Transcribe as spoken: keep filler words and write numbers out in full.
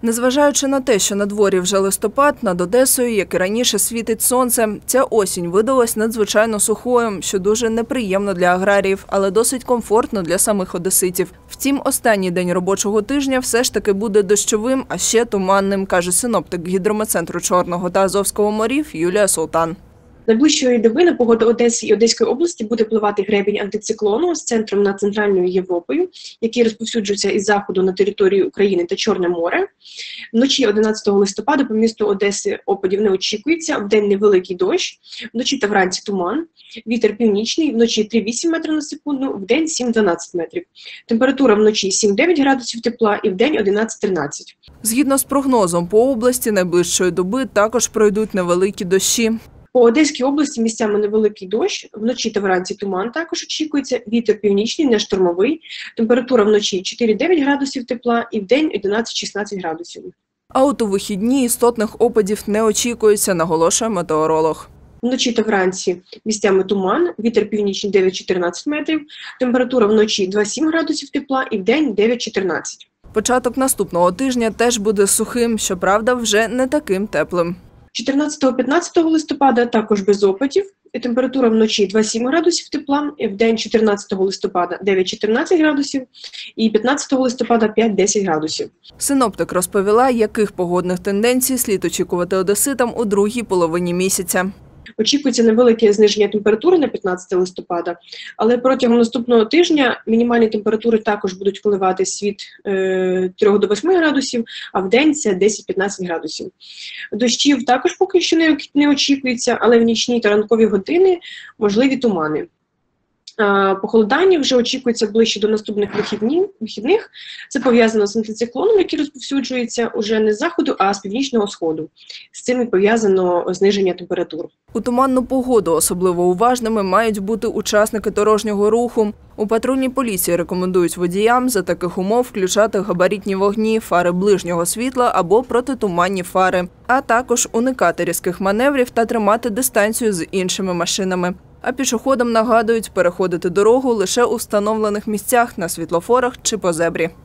Незважаючи на те, що на дворі вже листопад, над Одесою, як і раніше, світить сонце. Ця осінь видалась надзвичайно сухою, що дуже неприємно для аграріїв, але досить комфортно для самих одеситів. Втім, останній день робочого тижня все ж таки буде дощовим, а ще туманним, каже синоптик гідрометцентру Чорного та Азовського морів Юлія Султан. Найближчої доби на погоду Одеси і Одеської області буде впливати гребінь антициклону з центром над Центральною Європою, який розповсюджується із заходу на територію України та Чорне море. Вночі одинадцятого листопада по місту Одеси опадів не очікується, вдень невеликий дощ, вночі та вранці туман, вітер північний, вночі три - вісім метрів на секунду, вдень сім - дванадцять метрів. Температура вночі сім - дев'ять градусів тепла і вдень одинадцять - тринадцять. Згідно з прогнозом, по області найближчої доби також пройдуть невеликі дощі. По Одеській області місцями невеликий дощ, вночі та вранці туман також очікується, вітер північний, не штормовий, температура вночі чотири - дев'ять градусів тепла і вдень одинадцять - шістнадцять градусів. А от у вихідні істотних опадів не очікується, наголошує метеоролог. Вночі та вранці місцями туман, вітер північний дев'ять - чотирнадцять метрів, температура вночі два - сім градусів тепла і вдень дев'ять - чотирнадцять. Початок наступного тижня теж буде сухим, щоправда, вже не таким теплим. чотирнадцятого - п'ятнадцятого листопада також без опадів, температура вночі два - сім градусів тепла, і вдень чотирнадцятого листопада дев'ять - чотирнадцять градусів і п'ятнадцятого листопада п'ять - десять градусів. Синоптик розповіла, яких погодних тенденцій слід очікувати одеситам у другій половині місяця. Очікується невелике зниження температури на п'ятнадцятого листопада, але протягом наступного тижня мінімальні температури також будуть коливатись від е, трьох до восьми градусів, а в день це десять - п'ятнадцять градусів. Дощів також поки що не, не очікується, але в нічні та ранкові години можливі тумани. Похолодання вже очікується ближче до наступних вихідні, вихідних. Це пов'язано з антициклоном, який розповсюджується уже не з заходу, а з північного сходу. З цим і пов'язано зниження температур. У туманну погоду особливо уважними мають бути учасники дорожнього руху. У патрульній поліції рекомендують водіям за таких умов включати габаритні вогні, фари ближнього світла або протитуманні фари, а також уникати різких маневрів та тримати дистанцію з іншими машинами. А пішоходам нагадують переходити дорогу лише у встановлених місцях на світлофорах чи по зебрі.